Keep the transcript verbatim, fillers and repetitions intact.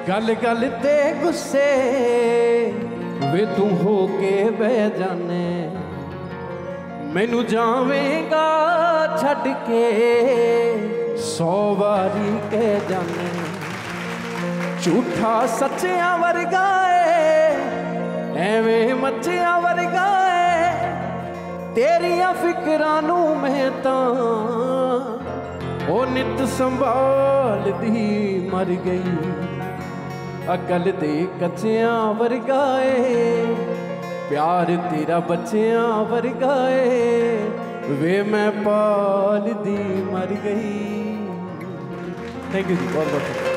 गल गल ते गुस्से वे तू हो के बह जाने, मैनू जावेगा छड़ के सौ बारी कह जाने। झूठा सच्चिया वर्गा है एवें मच्चिया वर्गा है, तेरिया फिकरां नू मैं तां ओ नित संभाल दी मर गई। अकल दे कच्चिया वर्गा है, प्यार तेरा बच्चिया वर्गा है, वे मैं पाल दी मर गई। थैंक यू जी, बहुत बहुत।